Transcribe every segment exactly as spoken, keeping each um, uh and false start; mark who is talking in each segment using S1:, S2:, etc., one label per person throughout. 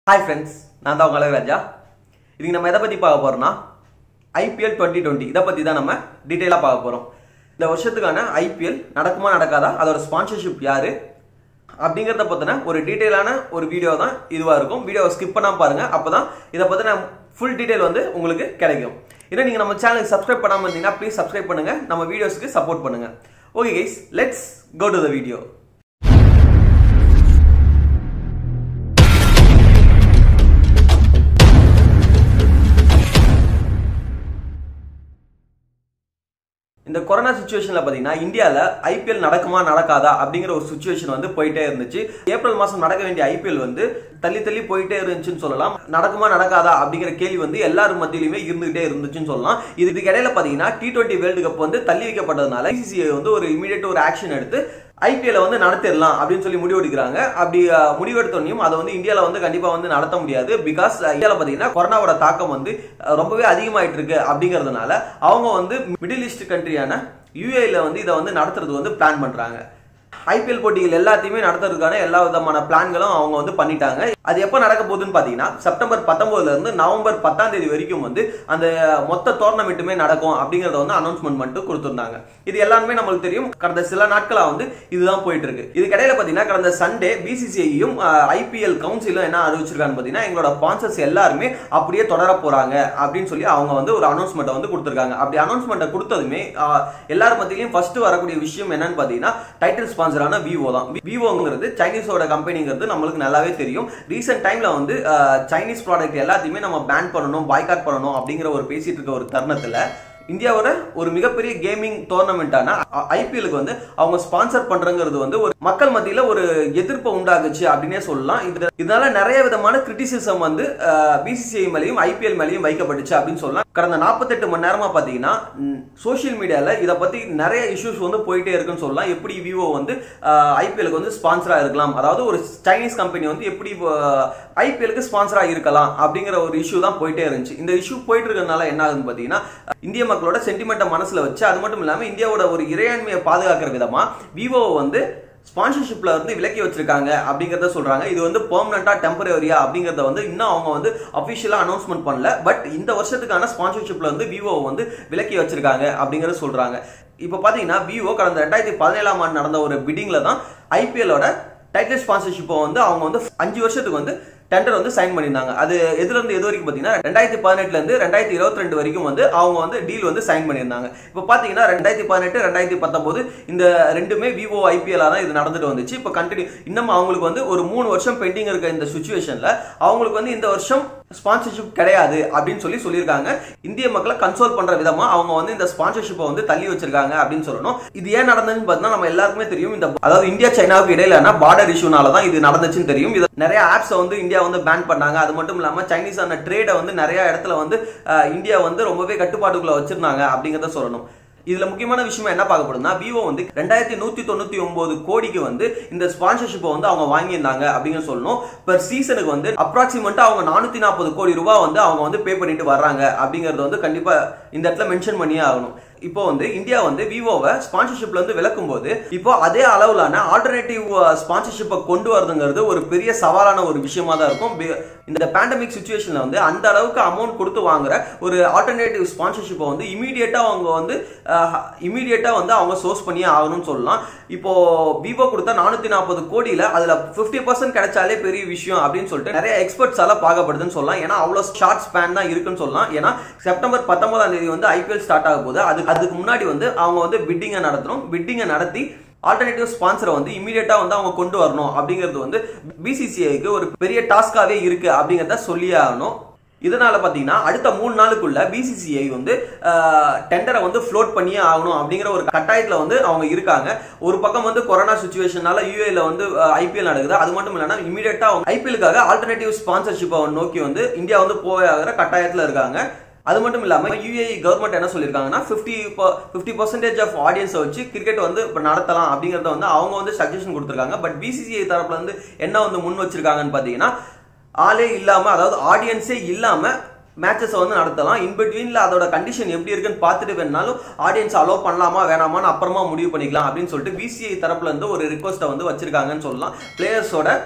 S1: Hi friends, நான் தான் உங்க ராஜா. இன்னைக்கு நம்ம எதை பத்தி பார்க்க போறோம்னா I P L twenty twenty இத பத்தி தான் நம்ம டீடைலா பார்க்க போறோம். இந்த வருஷத்துக்கான I P L நடக்குமா நடக்காதா, அதோட ஸ்பான்சர்ஷிப் யாரு அப்படிங்கறத பத்தின ஒரு டீடைலான ஒரு வீடியோ தான் இதுவா இருக்கும். வீடியோவை ஸ்கிப் பண்ணாம பாருங்க, அப்பதான் இத பத்தின full detail வந்து உங்களுக்கு கிடைக்கும். இத நீங்க நம்ம சேனலுக்கு subscribe பண்ணாம இருந்தீங்கன்னா please subscribe பண்ணுங்க, நம்ம வீடியோஸ்க்கு சப்போர்ட் பண்ணுங்க. Okay guys, let's go to the video. இந்த கொரோனா சிச்சுவேஷன்ல பாத்தீங்கன்னா இந்தியால I P L நடக்குமா நடக்காதா அப்படிங்கிற ஒரு சிச்சுவேஷன் வந்து போயிட்டே இருந்துச்சு. ஏப்ரல் மாசம் நடக்க வேண்டிய I P L வந்து தள்ளி தள்ளி போயிட்டே இருந்துச்சுன்னு சொல்லலாம். நடக்குமா நடக்காதா அப்படிங்கிற கேள்வி வந்து எல்லாரும் மத்தியிலுமே இருந்துகிட்டே இருந்துச்சுன்னு சொல்லலாம். இதுக்கு இடையில பாத்தீங்கன்னா டி டுவெண்ட்டி வேர்ல்டு கப் வந்து தள்ளி வைக்கப்பட்டதுனால I C C I வந்து ஒரு இமீடியட் ஒரு ஆக்ஷன் எடுத்து I P L வந்து நடத்திடலாம் அப்படின்னு சொல்லி முடிவெடுக்கிறாங்க. அப்படி முடிவெடுத்தோனையும் அதை வந்து இந்தியாவில் வந்து கண்டிப்பா வந்து நடத்த முடியாது. பிகாஸ் இந்தியாவில் பாத்தீங்கன்னா கொரோனாவோட தாக்கம் வந்து ரொம்பவே அதிகமாயிட்டு இருக்கு. அப்படிங்கறதுனால அவங்க வந்து மிடில் ஈஸ்ட் கண்ட்ரியான U A E ல வந்து இதை வந்து நடத்துறது வந்து பிளான் பண்றாங்க. I P L போட்டிகள் எல்லாத்தையுமே நடத்துறதுக்கான எல்லா விதமான பிளான்களும் அவங்க வந்து பண்ணிட்டாங்க. அது எப்ப நடக்க போகுதுன்னு பாத்தீங்கன்னா செப்டம்பர் பத்தொன்பதுல இருந்து நவம்பர் பத்தாம் தேதி வரைக்கும் வந்து அந்த மொத்த டோர்னமெண்ட்டுமே நடக்கும் அப்படிங்கறத வந்து அனௌன்ஸ்மெண்ட் பண்ணிட்டு கொடுத்திருந்தாங்க. இது எல்லாமே நம்மளுக்கு தெரியும். கடந்த சில நாட்களா வந்து இதுதான் போயிட்டு இருக்கு. இதுக்கு இடையில பாத்தீங்கன்னா கடந்த Sunday B C C I யும் I P L கவுன்சிலும் என்ன அறிவிச்சிருக்காங்க பாத்தீங்கன்னா எங்களோட ஸ்பான்சர்ஸ் எல்லாருமே அப்படியே தொடர போறாங்க அப்படின்னு சொல்லி அவங்க வந்து ஒரு அனௌன்ஸ்மெண்ட் வந்து கொடுத்திருக்காங்க. அப்படி அனௌன்ஸ்மெண்ட் கொடுத்ததுமே எல்லாரும் மத்தியிலும் ஃபர்ஸ்ட் வரக்கூடிய விஷயம் என்னன்னு பாத்தீங்கன்னா டைட்டில் ஸ்பான்சரான Vivo தான். Vivoங்கிறது சைனீஸோட கம்பெனிங்கிறது நம்மளுக்கு நல்லாவே தெரியும். ரீசன்ட் டைம்ல வந்து சைனீஸ் ப்ராடக்ட் எல்லாத்தையுமே நம்ம பேன் பண்ணணும், பாய்காட் பண்ணணும் அப்படிங்கிற ஒரு பேசிட்டு இருக்க ஒரு தருணத்துல இந்தியாவோட ஒரு மிகப்பெரிய கேமிங் டோர்னமெண்டான I P L க்கு வந்து அவங்க ஸ்பான்சர் பண்றங்கிறது வந்து ஒரு மக்கள் மத்தியில ஒரு எதிர்ப்பை உண்டாகுச்சு அப்படின்னே சொல்லலாம். இதனால நிறைய விதமான கிரிட்டிசிசம் வந்து B C C I மேலையும் I P L மேலையும் வைக்கப்பட்டுச்சு அப்படின்னு சொல்லலாம். கடந்த நாற்பத்தி எட்டு மணி நேரமா பாத்தீங்கன்னா சோசியல் மீடியால இதை பத்தி நிறைய இஷ்யூஸ் வந்து போயிட்டே இருக்குன்னு சொல்லலாம். எப்படி Vivo வந்து I P L க்கு வந்து ஸ்பான்சரா இருக்கலாம், அதாவது ஒரு சைனீஸ் கம்பெனி வந்து எப்படி I P L க்கு ஸ்பான்சரா இருக்கலாம் அப்படிங்கிற ஒரு இஷ்யூ தான் போயிட்டே இருந்துச்சு. இந்த இஷ்யூ போயிட்டு இருக்கிறதுனால என்ன ஆகுதுன்னு பாத்தீங்கன்னா இந்திய மக்களோட சென்டிமெண்ட்டை மனசுல வச்சு அது மட்டும் இல்லாம இந்தியாவோட ஒரு இறையாண்மையை பாதுகாக்கிற விதமா Vivo வந்து ஸ்பான்சர்ஷிப்ல இருந்து விலக்கி வச்சிருக்காங்க அப்படிங்கறத சொல்றாங்க. இது வந்து பெர்மனண்டா டெம்பரரியா அப்படிங்கறத வந்து இன்னும் அவங்க வந்து அபிஷியலா அனௌன்ஸ்மெண்ட் பண்ணல. பட் இந்த வருஷத்துக்கான ஸ்பான்சர்ஷிப்ல வந்து Vivo வந்து விலக்கி வச்சிருக்காங்க அப்படிங்கறத சொல்றாங்க. இப்ப பாத்தீங்கன்னா Vivo கடந்த ரெண்டாயிரத்தி பதினேழாம் ஆண்டு நடந்த ஒரு பிடிங்ல தான் I P L ஓட டைட்டில் ஸ்பான்சர்ஷிப்பை வந்து அவங்க வந்து அஞ்சு வருஷத்துக்கு வந்து டெண்டர் வந்து சைன் பண்ணிருந்தாங்க. அது எதுல இருந்து எது வரைக்கும் பாத்தீங்கன்னா ரெண்டாயிரத்தி பதினெட்டுல இருந்து ரெண்டாயிரத்தி இருபத்தி ரெண்டு வரைக்கும் வந்து அவங்க வந்து டீல் வந்து சைன் பண்ணியிருந்தாங்க. இப்ப பாத்தீங்கன்னா ரெண்டாயிரத்தி பதினெட்டு ரெண்டாயிரத்தி பத்தொன்பது இந்த ரெண்டுமே Vivo I P L தான் இது நடந்துட்டு வந்துச்சு. இப்ப கண்டினியூ இன்னும் அவங்களுக்கு வந்து ஒரு மூணு வருஷம் பெண்டிங் இருக்க இந்த சிச்சுவேஷன்ல அவங்களுக்கு வந்து இந்த வருஷம் ஸ்பான்சர்ஷிப் கிடையாது அப்படின்னு சொல்லி சொல்லியிருக்காங்க. இந்திய மக்களை கன்சோல் பண்ற விதமா அவங்க வந்து இந்த ஸ்பான்சர்ஷிப்பை வந்து தள்ளி வச்சிருக்காங்க அப்படின்னு சொல்லணும். இது ஏன் நடந்ததுன்னு பார்த்தீங்கன்னா நம்ம எல்லாருக்குமே தெரியும். இந்த அதாவது இந்தியா சைனாவுக்கு இடையிலான பார்டர் இஷ்யூனால தான் இது நடந்துச்சுன்னு தெரியும். இது நிறைய ஆப்ஸ் வந்து இந்தியா வந்து பேன் பண்ணாங்க. அது மட்டும் இல்லாம சைனீஸான ட்ரேடை வந்து நிறைய இடத்துல வந்து இந்தியா வந்து ரொம்பவே கட்டுப்பாட்டுக்குள்ள வச்சிருந்தாங்க அப்படிங்கறத சொல்லணும். இதுல முக்கியமான விஷயம் என்ன பார்க்கப்படுதுன்னா Vivo வந்து ரெண்டாயிரத்தி நூத்தி தொண்ணூத்தி ஒன்பது கோடிக்கு வந்து இந்த ஸ்பான்சர்ஷிப்பை வந்து அவங்க வாங்கியிருந்தாங்க அப்படின்னு சொல்லணும். பெர் சீசனுக்கு வந்து அப்ராக்சிமேட்டா அவங்க நானூத்தி நாற்பது கோடி ரூபாய் வந்து அவங்க வந்து பே பண்ணிட்டு வர்றாங்க அப்படிங்கறது வந்து கண்டிப்பா இந்த இடத்துல மென்ஷன் பண்ணியே ஆகணும். இப்போ வந்து இந்தியா வந்து Vivoவை ஸ்பான்சர்ஷிப்ல இருந்து விலக்கும் போது இப்போ அதே அளவுலான ஆல்டர்னேட்டிவ் ஸ்பான்சர்ஷிப்பை கொண்டு வரதுங்கிறது ஒரு பெரிய சவாலான ஒரு விஷயமா தான் இருக்கும். இந்த பேண்டமிக் சிச்சுவேஷன்ல வந்து அந்த அளவுக்கு அமௌண்ட் கொடுத்து வாங்குற ஒரு ஆல்டர்னேட்டிவ் ஸ்பான்சர்ஷிப்பை வந்து இமீடியட்டா அவங்க வந்து இமீடியட்டா வந்து அவங்க சோர்ஸ் பண்ணியே ஆகணும்னு சொல்லலாம். இப்போ Vivo கொடுத்த நானூத்தி நாற்பது கோடியில அதுல பிப்டி பர்சன்ட் கிடைச்சாலே பெரிய விஷயம் அப்படின்னு சொல்லிட்டு நிறைய எக்ஸ்பர்ட்ஸால பார்க்கப்படுதுன்னு சொல்லலாம். ஏன்னா அவ்வளவு ஷார்ட் ஸ்பேன் தான் இருக்குன்னு சொல்லலாம். ஏன்னா செப்டம்பர் பத்தொன்பதாம் தேதி வந்து I P L ஸ்டார்ட் ஆக போகுது. அது அதுக்கு முன்னாடி வந்து அவங்க வந்து பிட்டிங்கை நடத்தணும். பிட்டிங்கை நடத்தி ஆல்டர்னேட்டிவ் ஸ்பான்சரை வந்து இமீடியட்டா வந்து அவங்க கொண்டு வரணும் அப்படிங்கிறது வந்து B C C I க்கு ஒரு பெரிய டாஸ்காவே இருக்கு அப்படிங்கறத சொல்லியே ஆகணும். இதனால பாத்தீங்கன்னா அடுத்த மூணு நாளுக்குள்ள B C C I வந்து டெண்டரை வந்து ஃப்ளோட் பண்ணியே ஆகணும் அப்படிங்கிற ஒரு கட்டாயத்துல வந்து அவங்க இருக்காங்க. ஒரு பக்கம் வந்து கொரோனா சிச்சுவேஷனால U A E ல வந்து I P L நடக்குது. அது மட்டும் இல்லாம இமீடியட்டா I P L க்காக ஆல்டர்னேட்டிவ் ஸ்பான்சர்ஷிப்பை நோக்கி வந்து இந்தியா வந்து போகிற கட்டாயத்துல இருக்காங்க. அது மட்டும் இல்லாம U A E கவர்மெண்ட் என்ன சொல்லிருக்காங்கன்னா பிப்டி பர்சன்டேஜ் ஆஃப் ஆடியன்ஸ் வச்சு கிரிக்கெட் வந்து நடத்தலாம் அப்படிங்கறத வந்து அவங்க வந்து சஜஷன் கொடுத்திருக்காங்க. But B C C I தரப்புல இருந்து என்ன வந்து முன் வச்சிருக்காங்கன்னு பாத்தீங்கன்னா ஆளே இல்லாம, அதாவது ஆடியன்ஸே இல்லாம மேட்சஸ் வந்து நடத்தலாம். இன் பிட்வீன்ல அதோட கண்டிஷன் எப்படி இருக்குன்னு பார்த்துட்டு வேணாலும் ஆடியன்ஸ் அலோ பண்ணலாமா வேணாமான்னு அப்புறமா முடிவு பண்ணிக்கலாம் அப்படின்னு சொல்லிட்டு B C C I தரப்புல இருந்து ஒரு ரிக்வெஸ்ட்டை வந்து வச்சிருக்காங்கன்னு சொல்லலாம். பிளேயர்ஸோட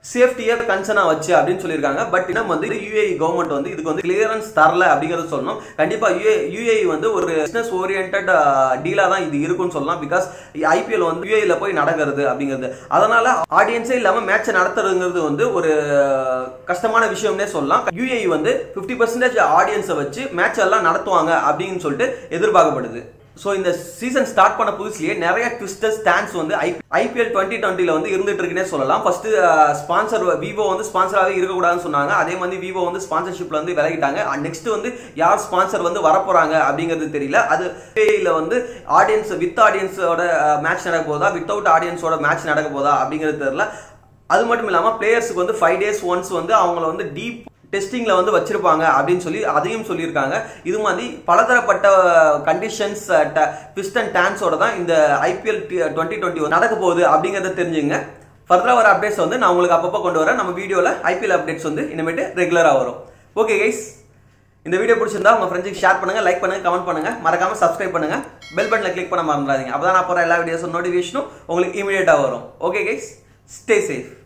S1: சேஃப்டியை கன்சர்னா வச்சு அப்படின்னு சொல்லியிருக்காங்க. பட் இன்னும் வந்து யுஏஇ கவர்மெண்ட் வந்து இதுக்கு வந்து கிளியரன்ஸ் தரல அப்படிங்கறது சொல்லணும். கண்டிப்பா யுஏஇ வந்து ஒரு பிசினஸ் ஓரியன்டட் டீலா தான் இது இருக்கும்னு சொல்லலாம். பிகாஸ் ஐபிஎல் வந்து யுஏஇல போய் நடக்கிறது அப்படிங்கிறது, அதனால ஆடியன்ஸே இல்லாம மேட்ச் நடத்துறதுங்கிறது வந்து ஒரு கஷ்டமான விஷயம்னே சொல்லலாம். யுஏஇ வந்து பிப்டி பர்சன்டேஜ் ஆடியன்ஸை வச்சு மேட்ச் எல்லாம் நடத்துவாங்க அப்படின்னு சொல்லிட்டு எதிர்பார்க்கப்படுது. சோ இந்த சீசன் ஸ்டார்ட் பண்ண புதுசுலயே நிறைய ட்விஸ்டர்ஸ் ஸ்டாண்ட்ஸ் வந்து ஐபிஎல் டுவெண்ட்டி டுவெண்ட்டில வந்து இருந்துட்டு இருக்குன்னே சொல்லலாம். ஃபர்ஸ்ட் ஸ்பான்சர் விவோ வந்து ஸ்பான்சராகவே இருக்கக்கூடாதுன்னு சொன்னாங்க. அதே மாதிரி விவோ வந்து ஸ்பான்சர்ஷிப்ல வந்து விலகிட்டாங்க. நெக்ஸ்ட் வந்து யார் ஸ்பான்சர் வந்து வரப்போறாங்க அப்படிங்கிறது தெரியல. அது வந்து ஆடியன்ஸ் வித் ஆடியன்ஸோட மேட்ச் நடக்க போதா, வித்தவுட் ஆடியன்ஸோட மேட்ச் நடக்க போதா அப்படிங்கிறது தெரியல. அது மட்டும் இல்லாம பிளேயர்ஸுக்கு வந்து ஃபைவ் டேஸ் ஒன்ஸ் வந்து அவங்கள வந்து டீப் டெஸ்டிங்ல வந்து வச்சிருப்பாங்க அப்படின்னு சொல்லி அதையும் சொல்லியிருக்காங்க. இது மாதிரி பலதரப்பட்ட கண்டிஷன்ஸ் ட்விஸ்ட் அண்ட் டான்ஸோட தான் இந்த ஐபிஎல் டுவெண்ட்டி டுவெண்ட்டி நடக்க போகுது அப்படிங்கறத தெரிஞ்சுங்க. ஃபர்தரா வர அப்டேட்ஸ் வந்து நான் உங்களுக்கு அப்பப்போ கொண்டு வரேன். நம்ம வீடியோல ஐபிஎல் அப்டேட்ஸ் வந்து இனிமேட்டு ரெகுலரா வரும். ஓகே கைஸ், இந்த வீடியோ பிடிச்சிருந்தா உங்க ஃப்ரெண்ட்ஸுக்கு ஷேர் பண்ணுங்க, லைக் பண்ணுங்க, கமெண்ட் பண்ணுங்க, மறக்காம சப்ஸ்கிரைப் பண்ணுங்க, பெல் பட்டனை கிளிக் பண்ண மறந்துடாதீங்க. அப்பதான் நான் போற எல்லா வீடியோஸும் நோட்டிஃபிகேஷனும் உங்களுக்கு இமீடியட்டா வரும். Okay guys, stay safe.